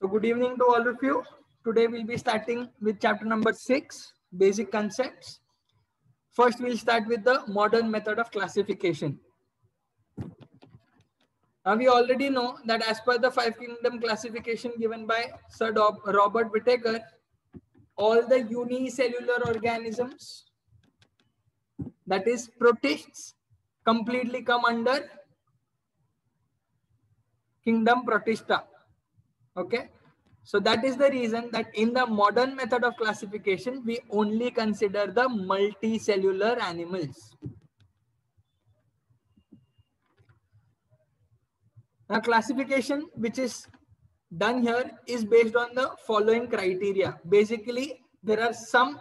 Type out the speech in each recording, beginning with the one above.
So good evening to all of you. Today we'll be starting with chapter number 6, basic concepts. First we'll start with the modern method of classification. Now we already know that as per the five kingdom classification given by Sir Robert Whittaker, all the unicellular organisms, that is protists, completely come under kingdom Protista. Okay. So that is the reason that in the modern method of classification, we only consider the multicellular animals. Now classification which is done here is based on the following criteria. Basically, there are some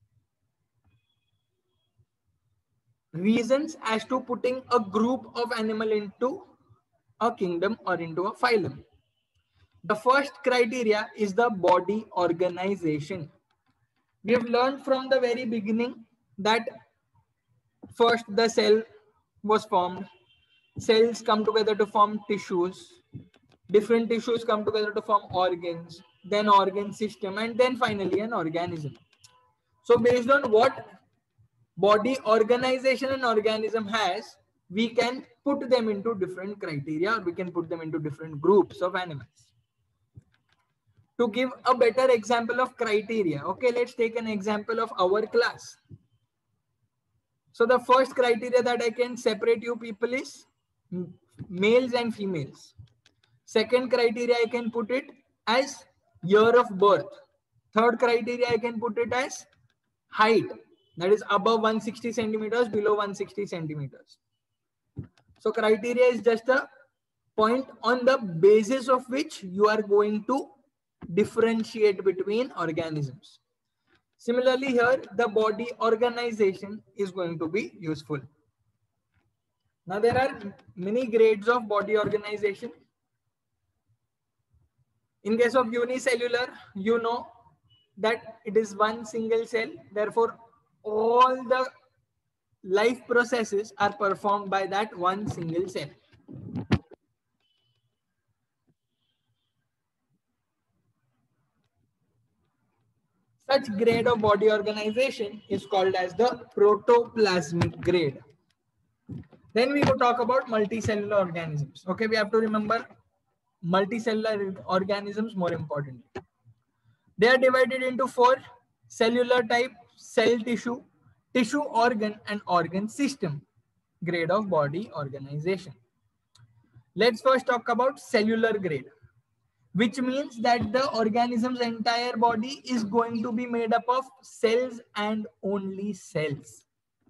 reasons as to putting a group of animal into a kingdom or into a phylum. The first criteria is the body organization. We have learned from the very beginning that first the cell was formed. Cells come together to form tissues. Different tissues come together to form organs, then organ system, and then finally an organism. So based on what body organization an organism has, we can put them into different criteria, or we can put them into different groups of animals. To give a better example of criteria, okay, let's take an example of our class. So the first criteria that I can separate you people is males and females. Second criteria I can put it as year of birth. Third criteria I can put it as height, that is above 160 centimeters, below 160 centimeters. So criteria is just a point on the basis of which you are going to differentiate between organisms. Similarly here, the body organization is going to be useful. Now there are many grades of body organization. In case of unicellular, you know that it is one single cell. Therefore, all the life processes are performed by that one single cell. Such grade of body organization is called as the protoplasmic grade. Then we go talk about multicellular organisms. Okay, we have to remember multicellular organisms more importantly. They are divided into 4: cellular type, cell tissue, tissue organ, and organ system. Grade of body organization. Let's first talk about cellular grade, which means that the organism's entire body is going to be made up of cells and only cells.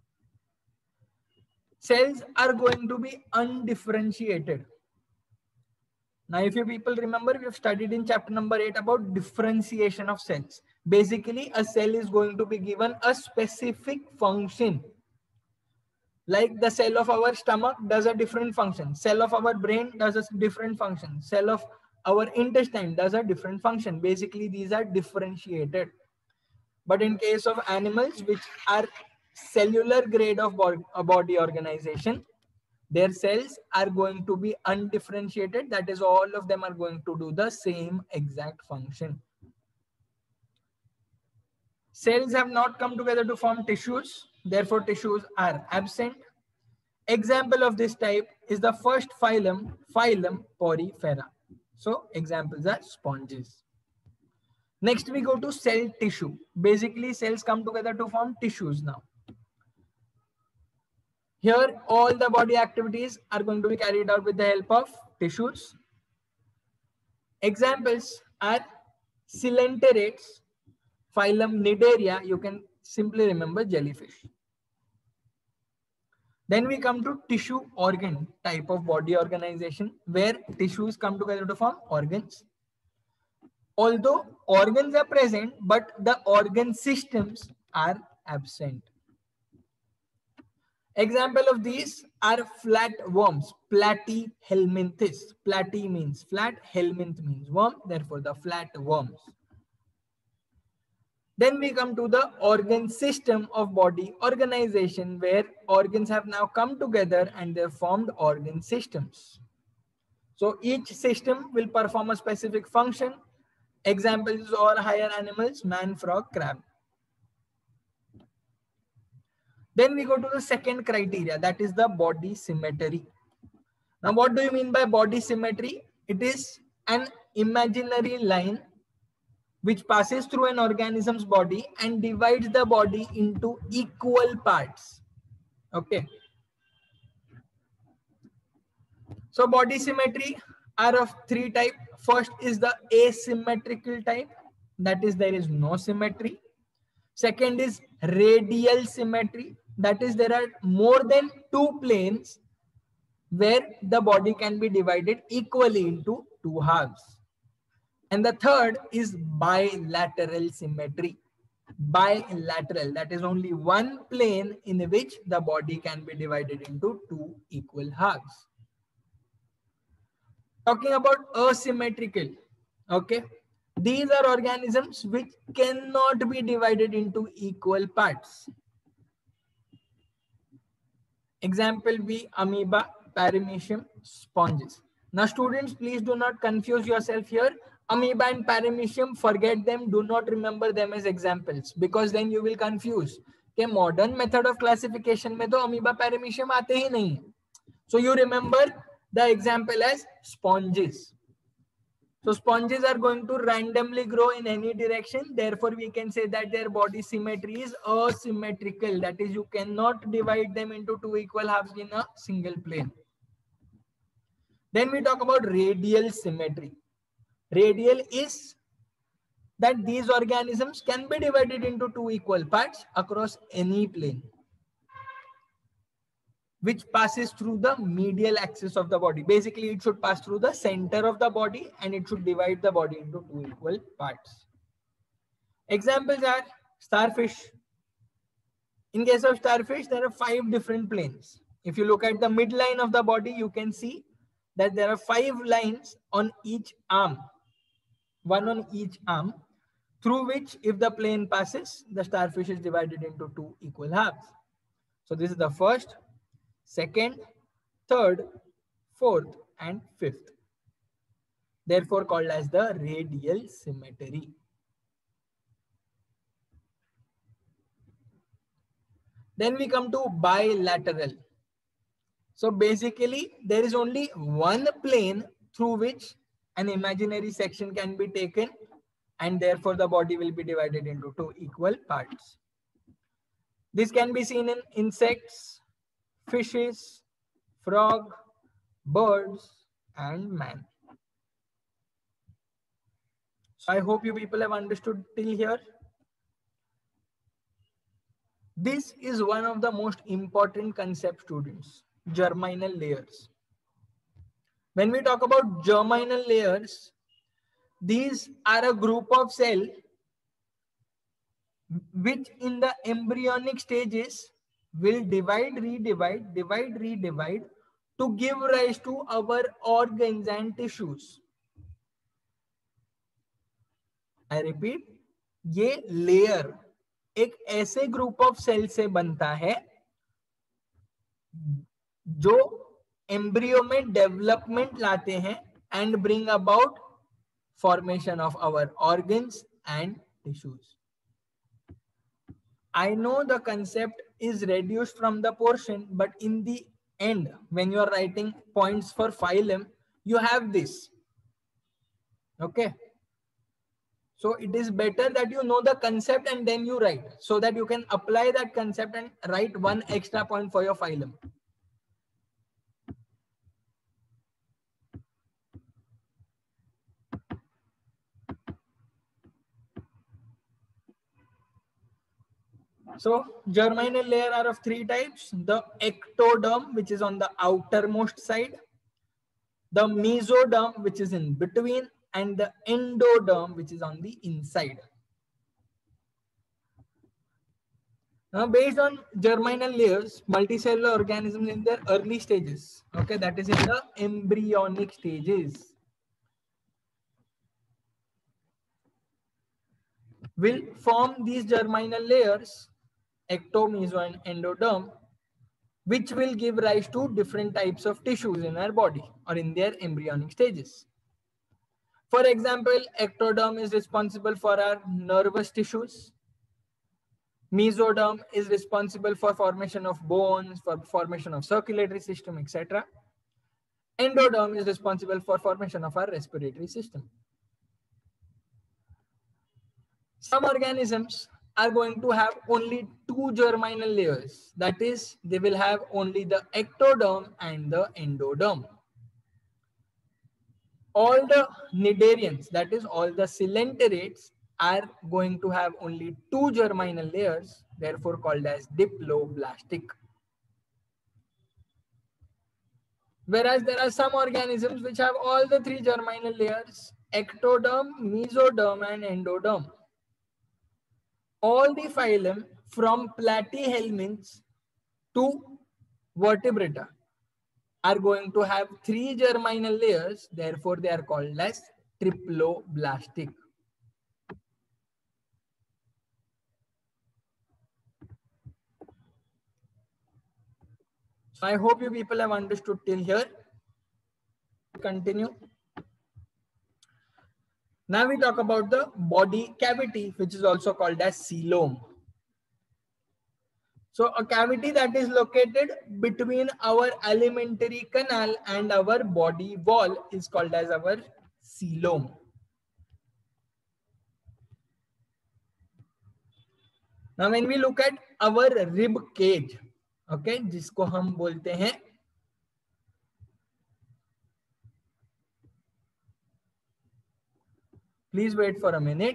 Cells are going to be undifferentiated. Now, if you people remember, we have studied in chapter number 8 about differentiation of cells. Basically, a cell is going to be given a specific function. Like the cell of our stomach does a different function. Cell of our brain does a different function. Cell of our intestine does a different function. Basically, these are differentiated. But in case of animals, which are cellular grade of body organization, their cells are going to be undifferentiated. That is, all of them are going to do the same exact function. Cells have not come together to form tissues. Therefore, tissues are absent. Example of this type is the first phylum, phylum Porifera. So, examples are sponges. Next, we go to cell tissue. Basically, cells come together to form tissues now. Here, all the body activities are going to be carried out with the help of tissues. Examples are coelenterates, phylum Cnidaria. You can simply remember jellyfish. Then we come to tissue organ type of body organization, where tissues come together to form organs. Although organs are present, but the organ systems are absent. Example of these are flatworms, Platyhelminthes. Platy means flat, helminth means worm, therefore the flatworms. Then we come to the organ system of body organization, where organs have now come together and they have formed organ systems. So each system will perform a specific function Examples or higher animals, man, frog, crab. Then we go to the second criteria, that is the body symmetry. Now, what do you mean by body symmetry? It is an imaginary line which passes through an organism's body and divides the body into equal parts. Okay. So body symmetry are of three types. First is the asymmetrical type, that is there is no symmetry. Second is radial symmetry, that is there are more than two planes where the body can be divided equally into two halves. And the third is bilateral symmetry. Bilateral, that is only one plane in which the body can be divided into two equal halves. Talking about asymmetrical, okay, these are organisms which cannot be divided into equal parts. Example be amoeba, paramecium, sponges. Now students, please do not confuse yourself here. Amoeba and paramecium, forget them, do not remember them as examples, because then you will confuse. Okay, modern method of classification में तो amoeba, paramecium आते ही नहीं. So you remember the example as sponges. So sponges are going to randomly grow in any direction. Therefore, we can say that their body symmetry is asymmetrical. That is, you cannot divide them into two equal halves in a single plane. Then we talk about radial symmetry. Radial is that these organisms can be divided into two equal parts across any plane, which passes through the medial axis of the body. Basically, it should pass through the center of the body and it should divide the body into two equal parts. Examples are starfish. In case of starfish, there are 5 different planes. If you look at the midline of the body, you can see that there are 5 lines on each arm, one on each arm, through which if the plane passes, the starfish is divided into two equal halves. So this is the first, second, third, fourth, and fifth. Therefore called as the radial symmetry. Then we come to bilateral. So basically, there is only one plane through which an imaginary section can be taken, and therefore the body will be divided into two equal parts. This can be seen in insects, fishes, frog, birds, and man. So I hope you people have understood till here. This is one of the most important concepts, students, germinal layers. When we talk about germinal layers, these are a group of cells which in the embryonic stages will divide, redivide to give rise to our organs and tissues. I repeat, ये layer एक ऐसे group of cell से बनता है जो embryo में development लाते हैं and bring about formation of our organs and tissues. I know the concept is reduced from the portion, but in the end, when you are writing points for phylum, you have this. Okay. So it is better that you know the concept and then you write, so that you can apply that concept and write one extra point for your phylum. So germinal layer are of 3 types. The ectoderm, which is on the outermost side, the mesoderm, which is in between, and the endoderm, which is on the inside. Now, based on germinal layers, multicellular organisms in their early stages, okay, that is in the embryonic stages, will form these germinal layers, ecto, meso, and endoderm, which will give rise to different types of tissues in our body or in their embryonic stages. For example, ectoderm is responsible for our nervous tissues. Mesoderm is responsible for formation of bones, for formation of circulatory system, etc. Endoderm is responsible for formation of our respiratory system. Some organisms are going to have only two germinal layers. That is, they will have only the ectoderm and the endoderm. All the cnidarians, that is all the coelenterates, are going to have only two germinal layers, therefore called as diploblastic. Whereas there are some organisms which have all the three germinal layers, ectoderm, mesoderm and endoderm. All the phylum from platyhelminths to vertebrata are going to have three germinal layers, therefore they are called as triploblastic. So I hope you people have understood till here. Continue. Now we talk about the body cavity, which is also called as coelom. So a cavity that is located between our alimentary canal and our body wall is called as our coelom. Now when we look at our rib cage, okay, जिसको हम बोलते हैं please wait for a minute.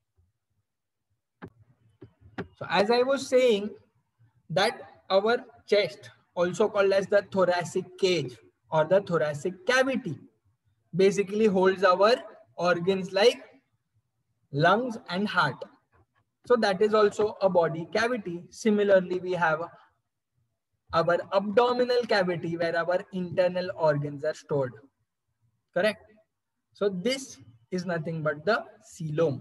So as I was saying that our chest, also called as the thoracic cage or the thoracic cavity, basically holds our organs like lungs and heart. So that is also a body cavity. Similarly, we have our abdominal cavity where our internal organs are stored. Correct? So this is nothing but the coelom.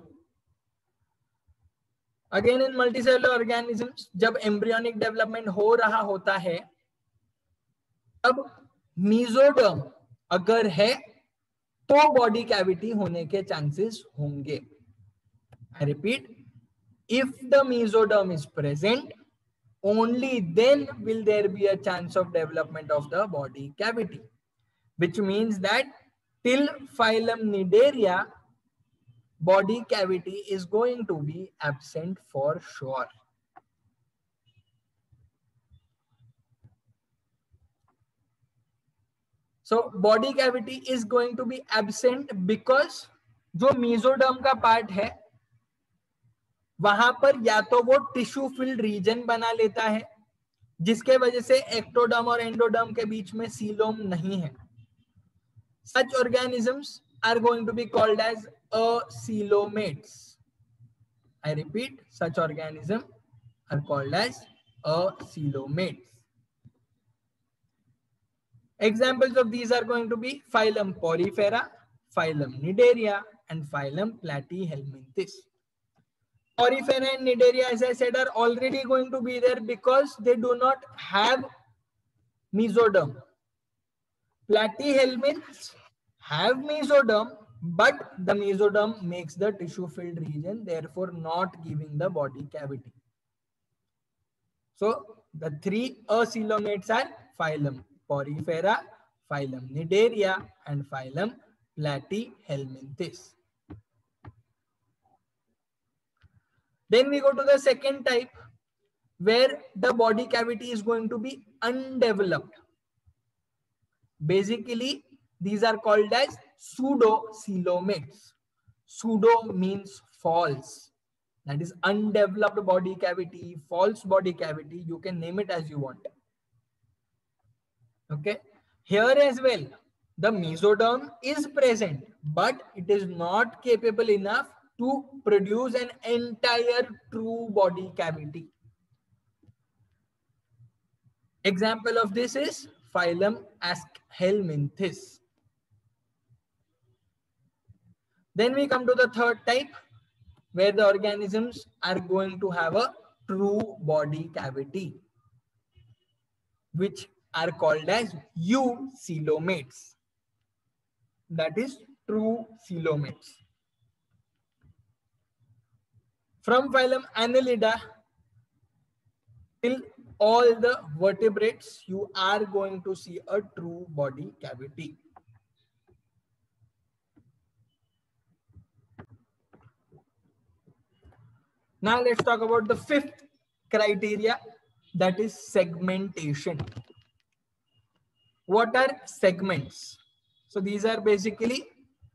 Again, in multicellular organisms, जब embryonic development हो रहा होता है, तब mesoderm अगर है, तो body cavity होने के chances होंगे. I repeat, if the mesoderm is present, only then will there be a chance of development of the body cavity, which means that till phylum Cnidaria, body cavity is going to be absent for sure. So body cavity is going to be absent because जो mesoderm का part है वहां पर या तो वो tissue field reason बना लेता है जिसके वजह से एक्टोडर्म और एंडोडर्म के बीच में सीलोम नहीं है. Such organisms are going to be called as acoelomates. I repeat, such organisms are called as acoelomates. Examples of these are going to be phylum Porifera, phylum Cnidaria, and phylum Platyhelminthes. Porifera and Cnidaria, as I said, are already going to be there because they do not have mesoderm. Platyhelminths have mesoderm, but the mesoderm makes the tissue filled region, therefore not giving the body cavity. So the three acoelomates are phylum Porifera, phylum Cnidaria, and phylum Platyhelminthes. Then we go to the second type where the body cavity is going to be undeveloped. Basically, these are called as pseudocoelomates. Pseudo means false. That is undeveloped body cavity, false body cavity. You can name it as you want. Okay. Here as well, the mesoderm is present, but it is not capable enough to produce an entire true body cavity. Example of this is phylum Aschelminthes. Then we come to the third type where the organisms are going to have a true body cavity, which are called as eucoelomates. That is true coelomates. From phylum Annelida till all the vertebrates, you are going to see a true body cavity. Now let's talk about the fifth criteria, that is segmentation. What are segments? So these are basically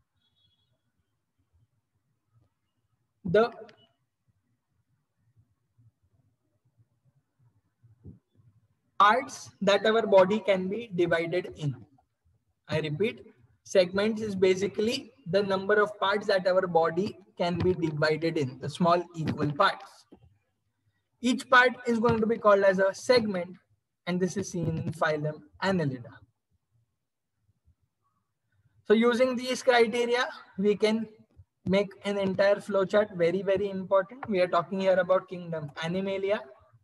the parts that our body can be divided in. I repeat, segments is basically the number of parts that our body can be divided in, the small equal parts. Each part is going to be called as a segment, and this is seen in phylum Annelida. So using these criteria, we can make an entire flowchart. Very, very important. We are talking here about kingdom Animalia,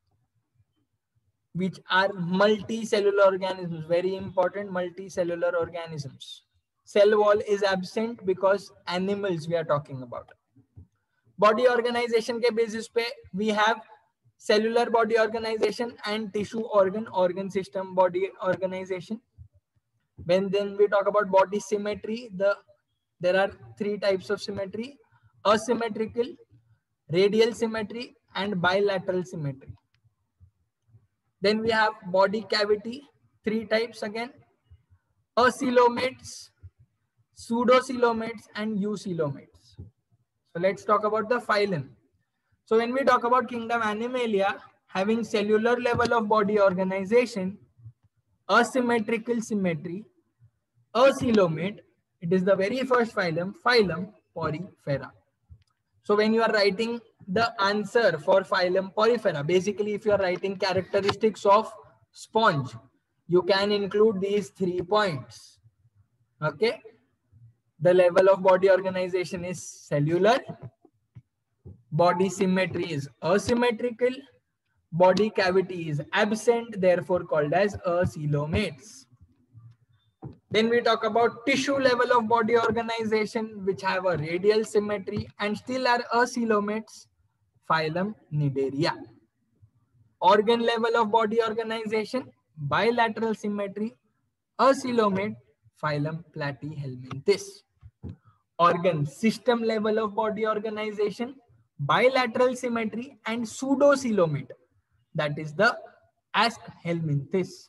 which are multicellular organisms. Very important, multicellular organisms. Cell wall is absent because animals we are talking about. Body organization के basis पे we have cellular body organization and tissue organ system body organization. When then we talk about body symmetry, there are three types of symmetry: asymmetrical, radial symmetry, and bilateral symmetry. Then we have body cavity, three types again: acoelomates, pseudocoelomates, and eucoelomates. So let's talk about the phylum. So when we talk about kingdom Animalia, having cellular level of body organization, asymmetrical symmetry, acoelomate, it is the very first phylum, phylum Porifera. So when you are writing the answer for phylum Porifera, basically if you are writing characteristics of sponge, you can include these 3 points. Okay. The level of body organization is cellular. Body symmetry is asymmetrical. Body cavity is absent, therefore called as acoelomates. Then we talk about tissue level of body organization, which have a radial symmetry and still are acoelomates, phylum Cnidaria. Organ level of body organization, bilateral symmetry, acoelomate, phylum Platyhelminthes. Organ system level of body organization, bilateral symmetry, and pseudocoelomate, that is the Aschelminthes.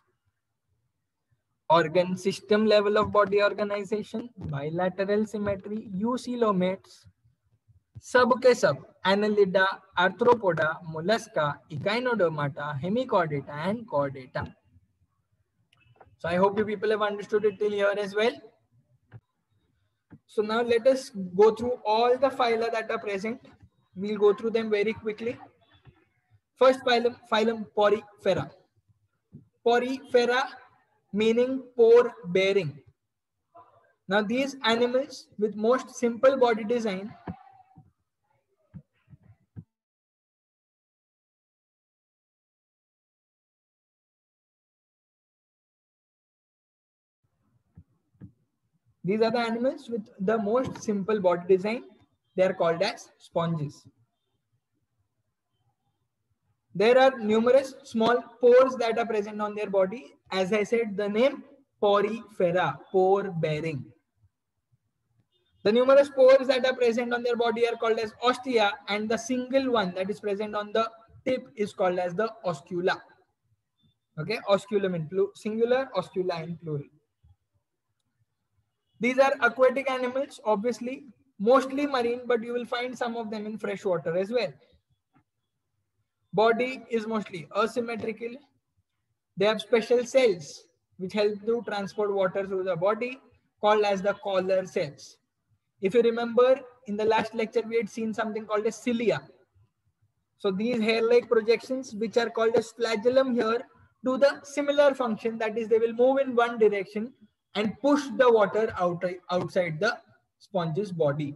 Organ system level of body organization, bilateral symmetry, eucoelomates. सब के सब Annelida, Arthropoda, Mollusca, Echinodermata, Hemichordata, and Chordata. So I hope you people have understood it till here as well. So now let us go through all the phyla that are present. We'll go through them very quickly. First phylum Porifera. Porifera meaning pore bearing. Now these animals with most simple body design These are the animals with the most simple body design. They are called as sponges. There are numerous small pores that are present on their body. As I said, the name Porifera, pore bearing. The numerous pores that are present on their body are called as ostia, and the single one that is present on the tip is called as the oscula. Okay, osculum in singular, oscula in plural. These are aquatic animals, obviously, mostly marine, but you will find some of them in fresh water as well. Body is mostly asymmetrical. They have special cells which help to transport water through the body, called as the collar cells. If you remember, in the last lecture, we had seen something called as cilia. So these hair-like projections, which are called as flagellum here, do the similar function, that is, they will move in one direction and push the water outside the sponge's body.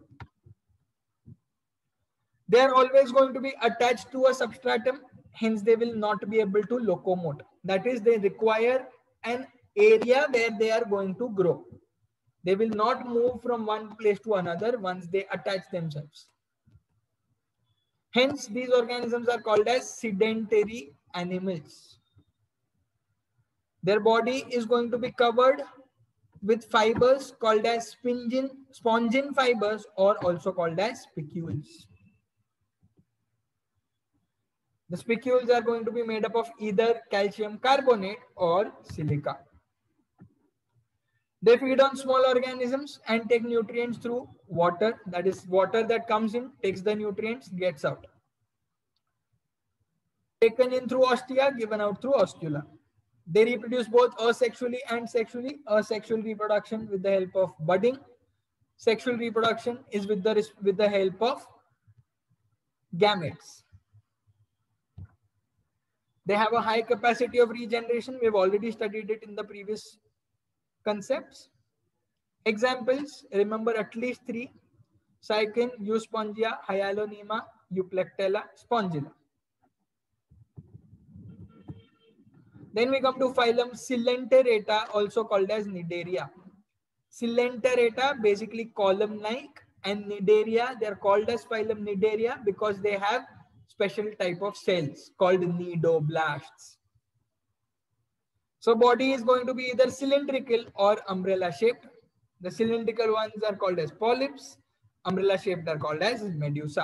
They are always going to be attached to a substratum, hence they will not be able to locomote. That is, they require an area where they are going to grow. They will not move from one place to another once they attach themselves. Hence, these organisms are called as sedentary animals. Their body is going to be covered with fibers called as spongin fibers, or also called as spicules. The spicules are going to be made up of either calcium carbonate or silica. They feed on small organisms and take nutrients through water. That is, water that comes in, takes the nutrients, gets out. Taken in through ostia, given out through oscula. They reproduce both asexually and sexually. Asexual reproduction with the help of budding. Sexual reproduction is with the help of gametes. They have a high capacity of regeneration. We've already studied it in the previous concepts. Examples, remember at least 3: Cycin, Euspongia, Hyalonema, Euplectella, Spongilla. Then we come to phylum Coelenterata, also called as Cnidaria. Coelenterata, basically column-like, and Cnidaria, they are called as phylum Cnidaria because they have special type of cells called cnidoblasts. So body is going to be either cylindrical or umbrella shaped. The cylindrical ones are called as polyps. Umbrella shaped are called as medusa.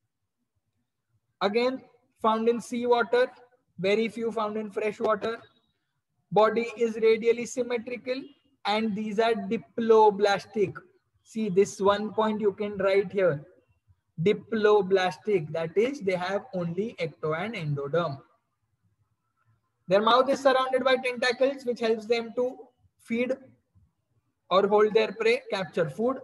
Again, found in seawater, very few found in fresh water. Body is radially symmetrical, and these are diploblastic. See, this one point you can write here. Diploblastic, that is, they have only ecto and endoderm. Their mouth is surrounded by tentacles, which helps them to feed or hold their prey, capture food.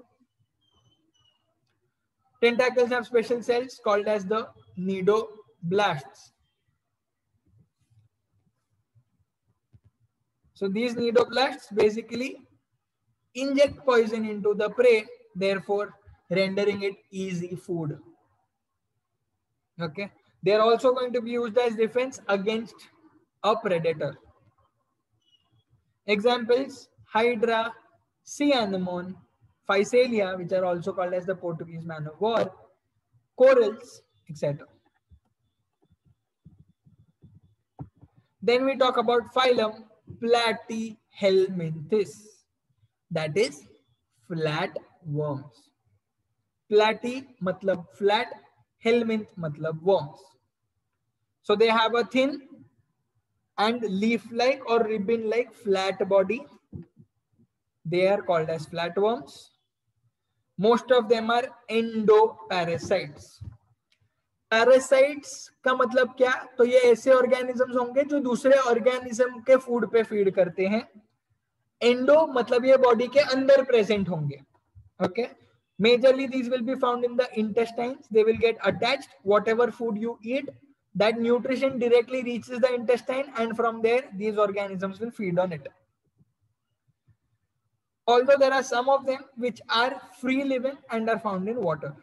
Tentacles have special cells called as the cnidoblasts. So these cnidoblasts basically inject poison into the prey, therefore rendering it easy food. Okay. They are also going to be used as defense against a predator. Examples: Hydra, sea anemone, Physalia, which are also called as the Portuguese man of war, corals, etc. Then we talk about phylum Platyhelminthes, that is flat worms. Platy matlab flat, helminth matlab worms. So they have a thin and leaf-like or ribbon-like flat body. They are called as flatworms. Most of them are endoparasites. Parasites का मतलब क्या? तो ये ऐसे organisms होंगे जो दूसरे organism के फूड पे फीड करते हैं. एंडो मतलब ये बॉडी के अंदर प्रेजेंट होंगे. Okay. Majorly these will be found in the intestines. They will get attached. Whatever food you eat, that nutrition directly reaches the intestine, and from there these organisms will feed on it. Although there are some of them which are free living and are found in water.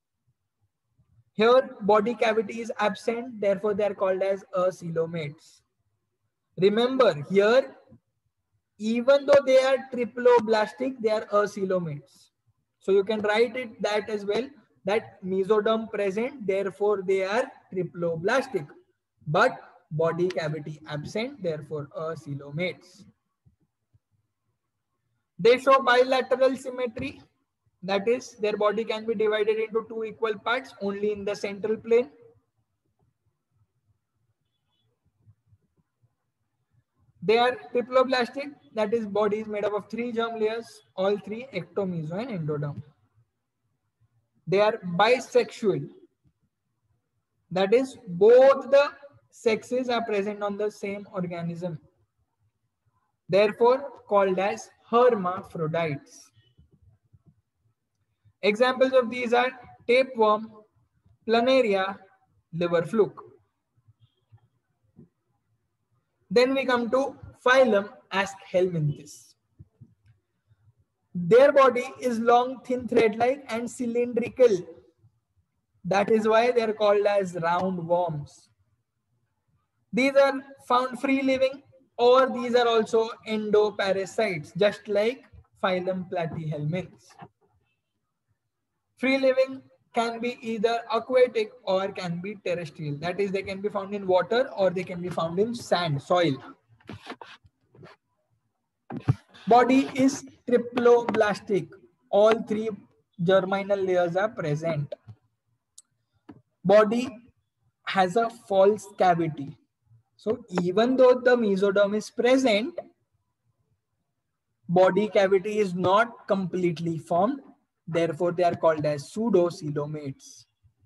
Here body cavity is absent, therefore they are called as acoelomates. Remember here, even though they are triploblastic, they are acoelomates. So you can write it that as well, that mesoderm present, therefore they are triploblastic, but body cavity absent, therefore acoelomates. They show bilateral symmetry, that is, their body can be divided into 2 equal parts only in the central plane. They are triploblastic, that is, body is made up of 3 germ layers, all 3 ecto, meso and endoderm. They are bisexual, that is, both the sexes are present on the same organism, therefore called as hermaphrodites. Examples of these are tapeworm, planaria, liver fluke. Then we come to phylum Aschelminthes. Their body is long, thin, thread-like and cylindrical. That is why they are called as round worms. These are found free living, or these are also endoparasites, just like phylum Platyhelminths. Free living can be either aquatic or can be terrestrial. That is, they can be found in water or they can be found in sand, soil. Body is triploblastic. All three germinal layers are present. Body has a false cavity. So even though the mesoderm is present, body cavity is not completely formed. Therefore, they are called as pseudocoelomates.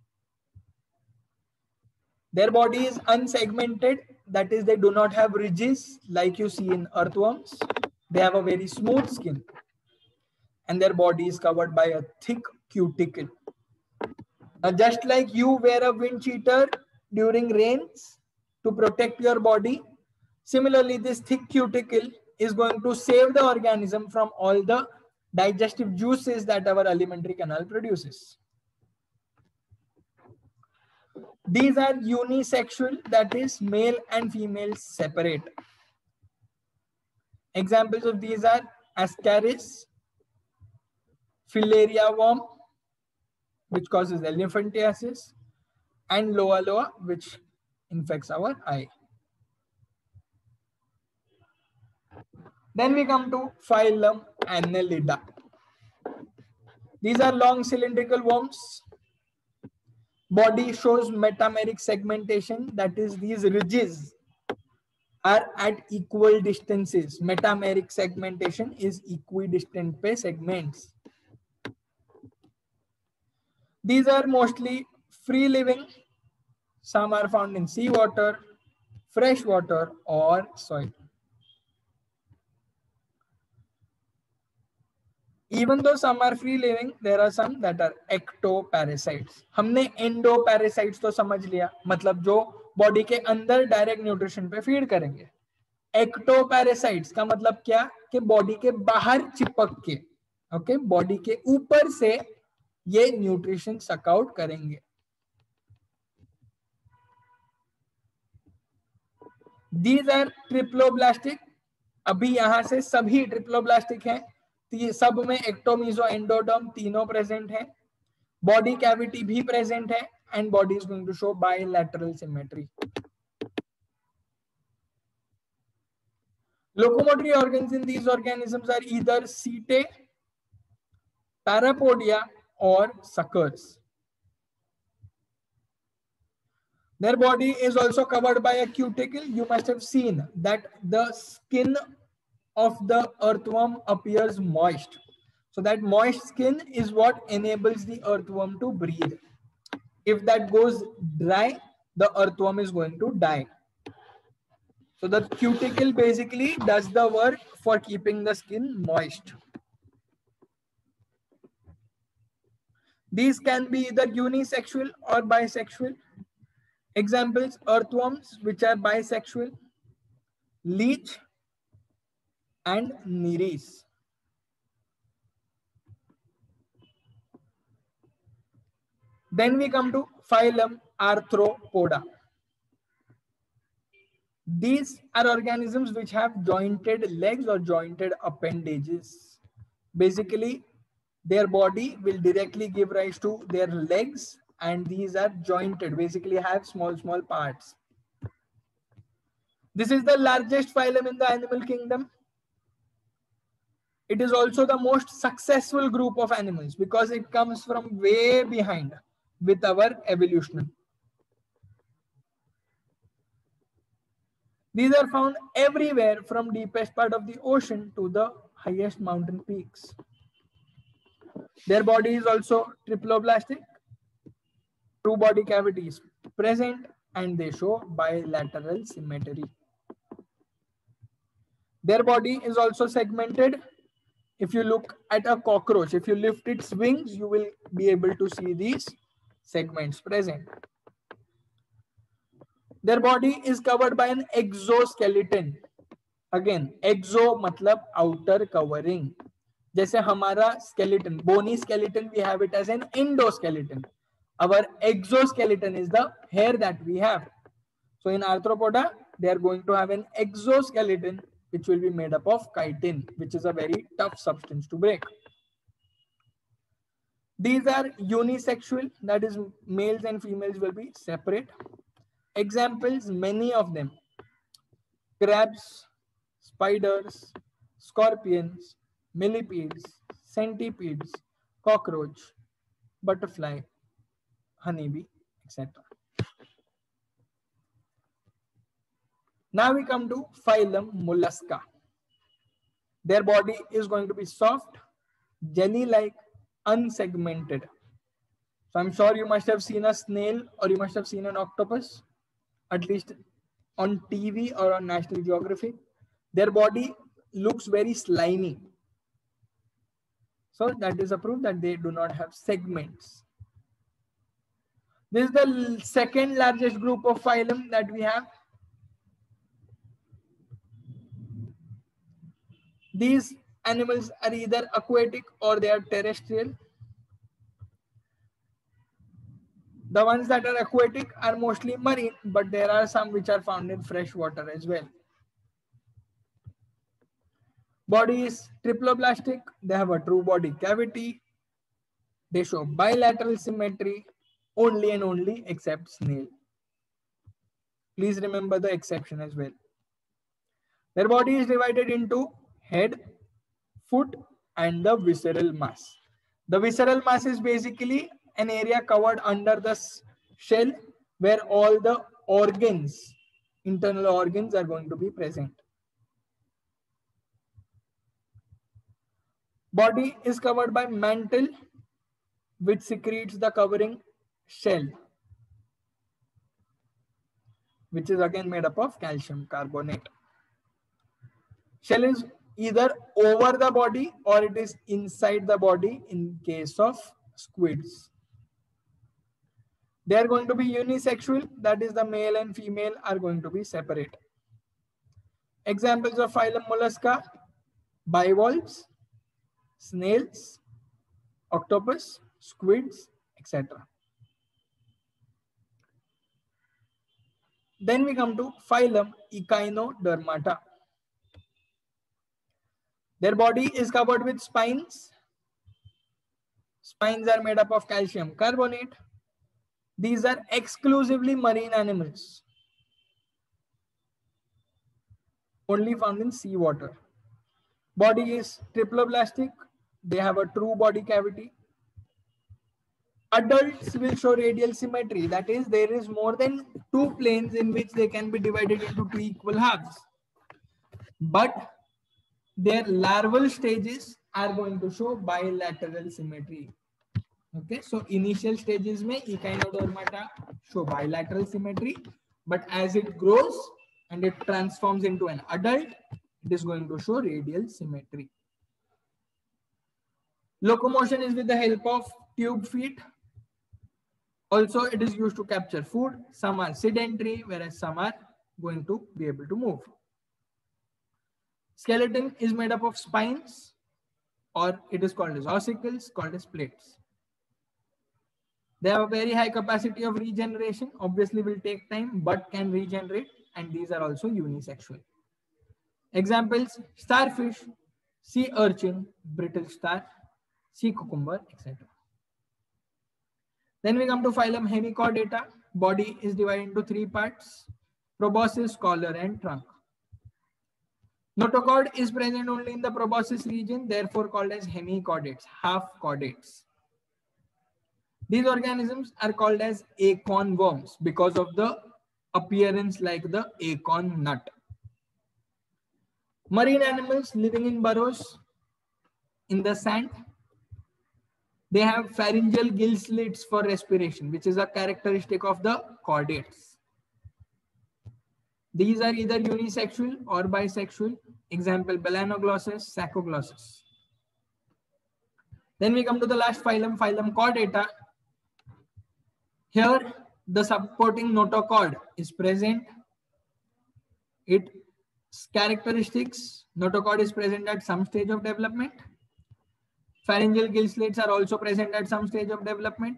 Their body is unsegmented. That is, they do not have ridges like you see in earthworms. They have a very smooth skin. And their body is covered by a thick cuticle. Now, just like you wear a wind cheater during rains to protect your body, similarly, this thick cuticle is going to save the organism from all the digestive juices that our alimentary canal produces. These are unisexual, that is, male and female separate. Examples of these are Ascaris, filaria worm, which causes elephantiasis, and loa loa, which infects our eye. Then we come to phylum Annelida. These are long cylindrical worms. Body shows metameric segmentation, that is, these ridges are at equal distances. Metameric segmentation is equidistant पे segments. These are mostly free living. Some are found in seawater, fresh water, or soil. Even though some are free living, there are some that are ectoparasites. हमने endoparasites तो समझ लिया, मतलब जो body के अंदर direct nutrition पे feed करेंगे. एक्टोपैरासाइट्स का मतलब क्या, कि बॉडी के बाहर चिपक के, ओके, बॉडी के ऊपर से ये न्यूट्रिशन सक आउट करेंगे. These are triploblastic. अभी यहां से सभी ट्रिप्लोब्लास्टिक हैं. सब में एक्टोमीजो एंडोडर्म तीनों प्रेजेंट है. बॉडी कैविटी भी प्रेजेंट है and body is going to show bilateral symmetry. Locomotory organs in these organisms are either setae, parapodia, or suckers. Their body is also covered by a cuticle. You must have seen that the skin of the earthworm appears moist. So that moist skin is what enables the earthworm to breathe. If that goes dry, the earthworm is going to die. So the cuticle basically does the work for keeping the skin moist. These can be either unisexual or bisexual. Examples: earthworms, which are bisexual, leech, and nereis. Then we come to phylum Arthropoda. These are organisms which have jointed legs or jointed appendages. Basically, their body will directly give rise to their legs, and these are jointed, basically have small parts. This is the largest phylum in the animal kingdom. It is also the most successful group of animals because it comes from way behind with our evolution. These are found everywhere from deepest part of the ocean to the highest mountain peaks. Their body is also triploblastic. Two body cavities present and they show bilateral symmetry. Their body is also segmented. If you look at a cockroach, if you lift its wings, you will be able to see these segments present. Their body is covered by an exoskeleton. Again, exo matlab outer covering. जैसे हमारा skeleton, bony skeleton, we have it as an endoskeleton. Our exoskeleton is the hair that we have. So in Arthropoda, they are going to have an exoskeleton which will be made up of chitin, which is a very tough substance to break. These are unisexual, that is males and females will be separate. Examples, many of them: crabs, spiders, scorpions, millipedes, centipedes, cockroach, butterfly, honeybee, etc. Now we come to phylum Mollusca. Their body is going to be soft, jelly-like, unsegmented. So I'm sure you must have seen a snail or you must have seen an octopus, at least on TV or on National Geographic. Their body looks very slimy. So that is a proof that they do not have segments. This is the second largest group of phylum that we have. These animals are either aquatic or they are terrestrial. The ones that are aquatic are mostly marine, but there are some which are found in fresh water as well. Body is triploblastic. They have a true body cavity. They show bilateral symmetry only and only except snail. Please remember the exception as well. Their body is divided into head, foot, and the visceral mass. The visceral mass is basically an area covered under the shell where all the organs, internal organs, are going to be present. Body is covered by mantle, which secretes the covering shell, which is again made up of calcium carbonate. Shell is either over the body or it is inside the body in case of squids. They are going to be unisexual, that is the male and female are going to be separate. Examples of phylum Mollusca: bivalves, snails, octopus, squids, etc. Then we come to phylum Echinodermata. Their body is covered with spines. Spines are made up of calcium carbonate. These are exclusively marine animals, only found in seawater. Body is triploblastic. They have a true body cavity. Adults will show radial symmetry. That is, there is more than two planes in which they can be divided into two equal halves. But their larval stages are going to show bilateral symmetry. Okay, so initial stages mein Echinodermata show bilateral symmetry, but as it grows and it transforms into an adult, it is going to show radial symmetry. Locomotion is with the help of tube feet. Also, it is used to capture food. Some are sedentary, whereas some are going to be able to move. Skeleton is made up of spines, or it is called as ossicles, called as plates. They have a very high capacity of regeneration. Obviously will take time, but can regenerate, and these are also unisexual. Examples: starfish, sea urchin, brittle star, sea cucumber, etc. Then we come to phylum Hemichordata. Body is divided into three parts: proboscis, collar, and trunk. Notochord is present only in the proboscis region, therefore called as hemichordates, half chordates. These organisms are called as acorn worms because of the appearance like the acorn nut. Marine animals living in burrows in the sand, they have pharyngeal gill slits for respiration, which is a characteristic of the chordates. These are either unisexual or bisexual. Example: Balanoglossus, Saccoglossus. Then we come to the last phylum, phylum Chordata. Here, the supporting notochord is present. Its characteristics: notochord is present at some stage of development. Pharyngeal gill slits are also present at some stage of development.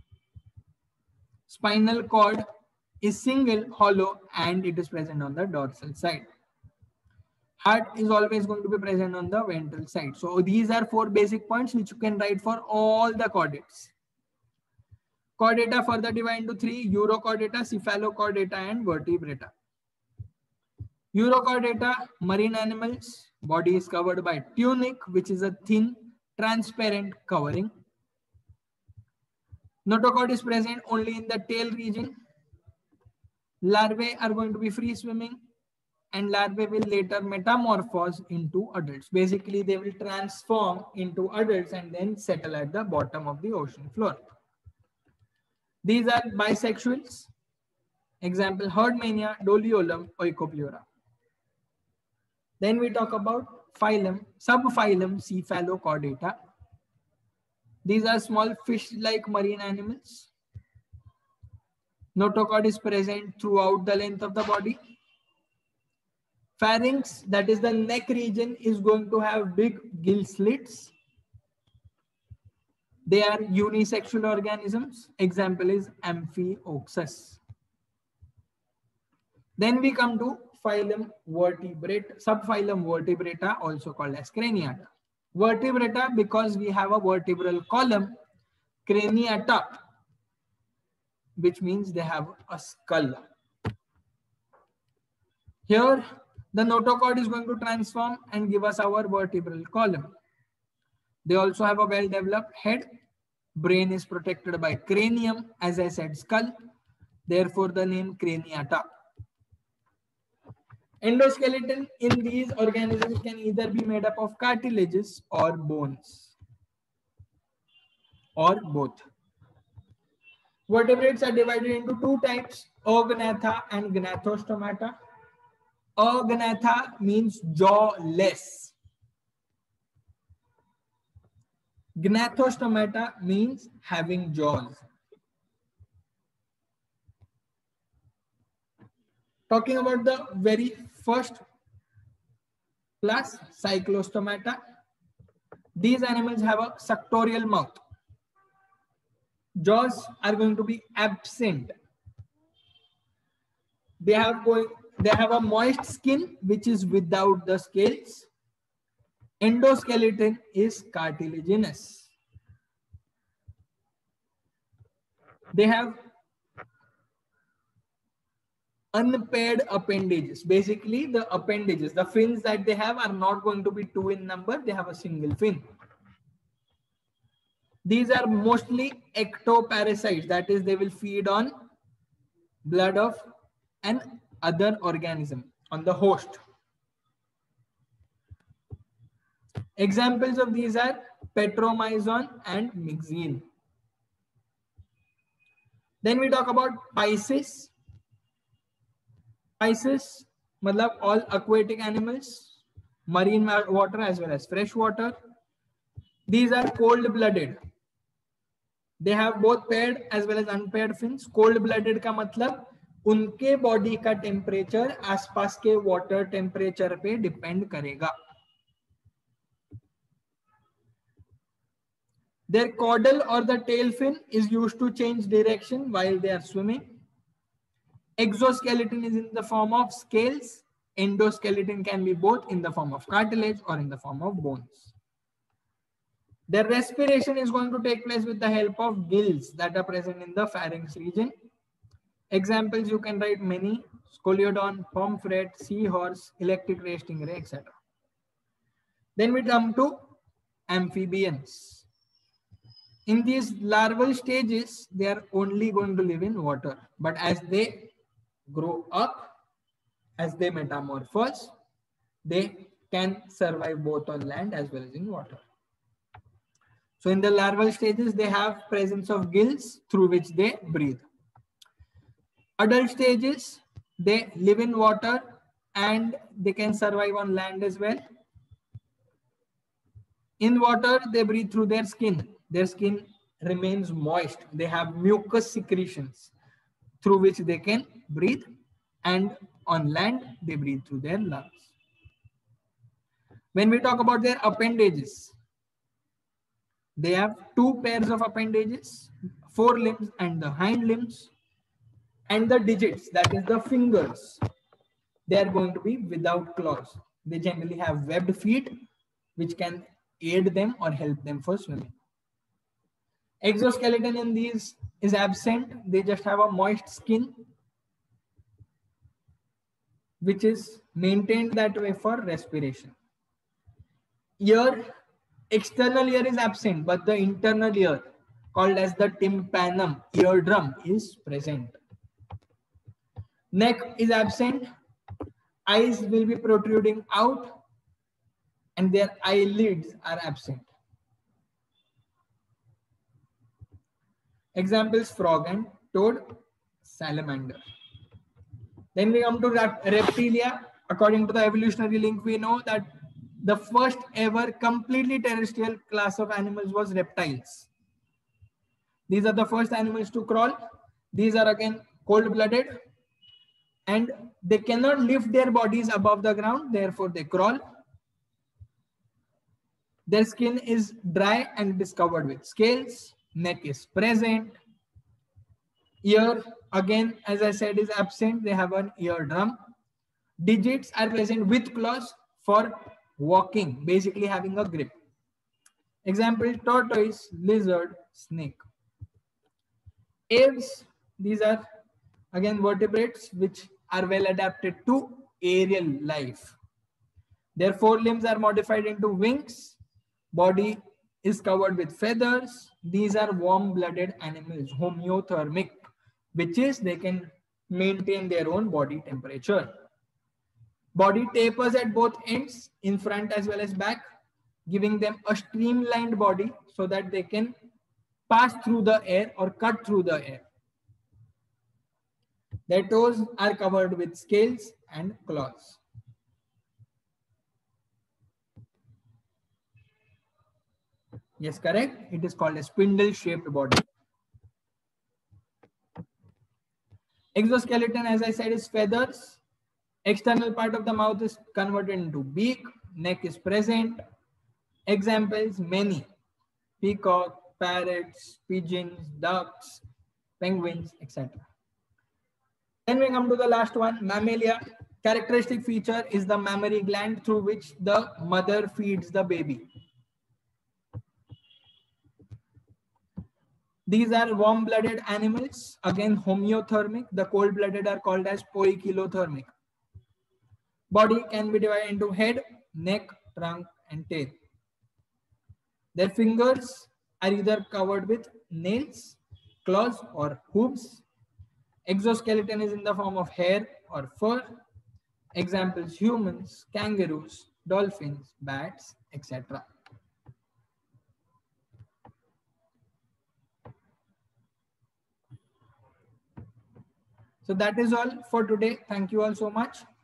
Spinal cord is single, hollow, and it is present on the dorsal side. Heart is always going to be present on the ventral side. So these are 4 basic points which you can write for all the chordates. Chordata further divided into 3: urochordata, cephalochordata, and vertebrata. Urochordata, marine animals. Body is covered by tunic, which is a thin, transparent covering. Notochord is present only in the tail region. Larvae are going to be free swimming, and larvae will later metamorphose into adults. Basically, they will transform into adults and then settle at the bottom of the ocean floor. These are bisexuals. Example, Herdmania, Doliolum, Oikopleura. Then we talk about phylum, subphylum Cephalochordata. These are small fish-like marine animals. Notochord is present throughout the length of the body. Pharynx, that is the neck region, is going to have big gill slits. They are unisexual organisms. Example is Amphioxus. Then we come to phylum Vertebrata, subphylum Vertebrata, also called as Craniata. Vertebrata because we have a vertebral column. Craniata, which means they have a skull. Here, the notochord is going to transform and give us our vertebral column. They also have a well-developed head. Brain is protected by cranium, as I said, skull. Therefore, the name Craniata. Endoskeleton in these organisms can either be made up of cartilages or bones, or both. Vertebrates are divided into 2 types, Agnatha and Gnathostomata. Agnatha means jawless. Gnathostomata means having jaws. Talking about the very first class, Cyclostomata. These animals have a suctorial mouth. Jaws are going to be absent. They have a moist skin which is without the scales. Endoskeleton is cartilaginous. They have unpaired appendages. Basically, the appendages, the fins that they have are not going to be 2 in number. They have a single fin. These are mostly ectoparasites. That is, they will feed on blood of an other organism, on the host. Examples of these are Petromyzon and Myxine. Then we talk about Pisces. Pisces, matlab all aquatic animals, marine water as well as fresh water. These are cold-blooded. They have both paired as well as unpaired fins. Cold-blooded का मतलब उनके body का temperature आसपास के water temperature पे depend करेगा. Their caudal or the tail fin is used to change direction while they are swimming. Exoskeleton is in the form of scales. Endoskeleton can be both in the form of cartilage or in the form of bones. Their respiration is going to take place with the help of gills that are present in the pharynx region. Examples you can write many: Scoliodon, pomfret, seahorse, electric ray stingray, etc. Then we come to amphibians. In these larval stages, they are only going to live in water. But as they grow up, as they metamorphose, they can survive both on land as well as in water. So in the larval stages, they have presence of gills through which they breathe. Adult stages, they live in water and they can survive on land as well. In water, they breathe through their skin. Their skin remains moist. They have mucus secretions through which they can breathe, and on land, they breathe through their lungs. When we talk about their appendages, they have 2 pairs of appendages, forelimbs and the hind limbs, and the digits, that is the fingers, they are going to be without claws. They generally have webbed feet, which can aid them or help them for swimming. Exoskeleton in these is absent. They just have a moist skin, which is maintained that way for respiration. Ear, external ear is absent, but the internal ear, called as the tympanum, eardrum, is present. Neck is absent. Eyes will be protruding out, and their eyelids are absent. Examples: frog and toad, salamander. Then we come to reptilia. According to the evolutionary link, we know that the first ever completely terrestrial class of animals was reptiles. These are the first animals to crawl. These are again cold-blooded, and they cannot lift their bodies above the ground, therefore they crawl. Their skin is dry and it is covered with scales. Neck is present. Ear, again, as I said, is absent. They have an eardrum. Digits are present with claws for walking, basically having a grip. Example: tortoise, lizard, snake. Aves, these are again vertebrates which are well adapted to aerial life. Their forelimbs are modified into wings. Body is covered with feathers. These are warm-blooded animals, homeothermic, which is they can maintain their own body temperature. Body tapers at both ends, in front as well as back, giving them a streamlined body so that they can pass through the air or cut through the air. Their toes are covered with scales and claws. Yes, correct. It is called a spindle-shaped body. Exoskeleton, as I said, is feathers. External part of the mouth is converted into beak. Neck is present. Examples: many. Peacock, parrots, pigeons, ducks, penguins, etc. Then we come to the last one, mammalia. Characteristic feature is the mammary gland through which the mother feeds the baby. These are warm-blooded animals, again homeothermic. The cold-blooded are called as poikilothermic. Body can be divided into head, neck, trunk, and tail. Their fingers are either covered with nails, claws, or hooves. Exoskeleton is in the form of hair or fur. Examples: humans, kangaroos, dolphins, bats, etc. So that is all for today. Thank you all so much.